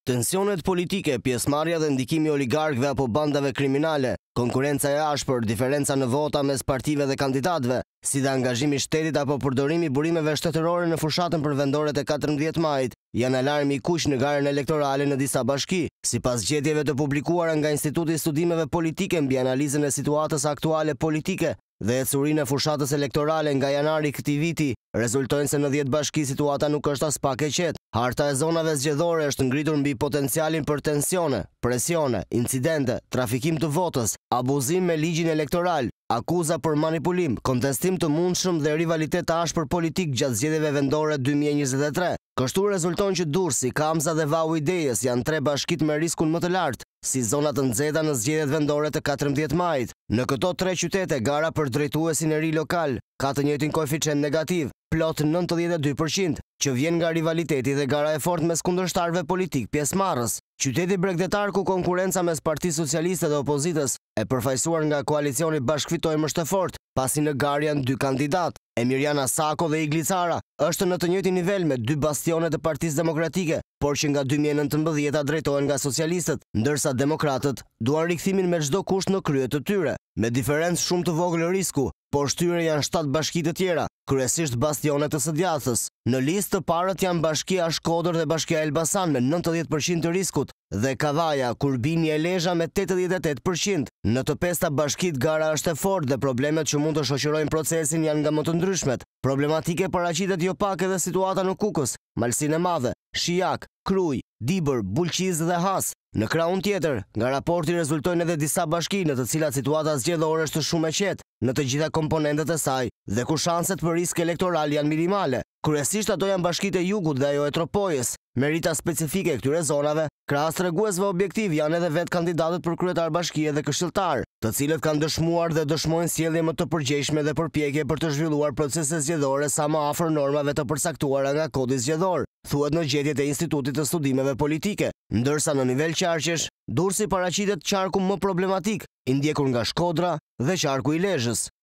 Tensionet politike, pjesëmarrja dhe ndikimi oligarkëve apo bandave kriminale, konkurenca e ashpër, diferenca në vota mes partive dhe kandidatëve, si dhe angazhimi i shtetit apo përdorimi i burimeve shtetërore në fushatën për vendoret e 14 majit, janë alarmi i kuq në garën elektorale në disa bashki. Sipas gjetjeve të publikuara nga Instituti i Studimeve Politike mbi analizën e situatës aktuale politike dhe ecurinë e fushatës elektorale nga janari këtij viti, rezultojnë se në 10 bashki situata nuk është as pak e qetë. Harta e zonave zgjedhore është ngritur mbi potencialin për tensione, presione, incidente, trafikim të votës, abuzim me ligjin elektoral, akuza për manipulim, kontestim të mundshëm dhe rivalitet të ashpër politik gjatë zgjedhjeve vendore 2023. Kështu rezulton që Durrësi, Kamza dhe Vau i Dejës janë 3 bashkit me riskun më të lartë, si zonat të nxehta në zgjedhjet vendore të 14 majit. Në këto 3 qytete, gara për drejtuesin e ri lokal ka të njëjtin koeficient negativ, plot 92%, që vjen nga rivaliteti dhe gara e fortë mes kundërshtarëve politik pjesëmarrës. Qyteti bregdetar ku konkurenca mes Partisë Socialiste dhe opozitës e përfaqësuar nga koalicioni Bashkëfitojmë është e fortë, pasi në garë janë 2 kandidatë. Emiriana Sako dhe Igli Cara është në të njëjtin nivel me 2 bastione të Partisë Demokratike, por që nga 2019 drejtohen nga socialistët, ndërsa demokratët duan rikthimin me çdo kusht në krye të tyre, me diferencë shumë të vogël risku, por shtyre janë 7 bashki të tjera, kryesisht bastione të së djathtas. Në listë të parët janë Bashkia Shkodër dhe Bashkia Elbasan me 90% të riskut dhe Kavaja, Kurbini e Lezhë me 88%. Në të 5 bashkit gara është e fortë dhe problemet që mund të shoqërojnë procesin janë nga më të ndryshmet. Problematike paraqitet jo pak edhe situata në Kukës, Malsinë e Madhe, Shijak, Kruj, Dibër, Bulqiz dhe Has. Në krahun tjetër, nga raporti rezultojnë edhe disa bashki në të cilat situata zgjedhore është shumë e qetë në të gjitha komponentët e saj dhe ku shanset për risk elektoral janë minimale. Kryesisht ato janë bashkitë e Jugut dhe ajo e Tropojës. Merita specifike e këtyre zonave, krahas treguesve objektiv, janë edhe vetë kandidatët për kryetar bashkie dhe këshilltar, të cilët kanë dëshmuar dhe dëshmojnë sjellje më të përgjegjshme dhe përpjekje për të zhvilluar procese zgjedhore sa më afër normave të përcaktuara nga kodi zgjedhor, thuhet në gjetjet e Institutit të Studimeve Politike, ndërsa në nivel qarqesh, Durrësi paraqitet qarku më problematik, i ndjekur nga Shkodra dhe qarku i Lezhës.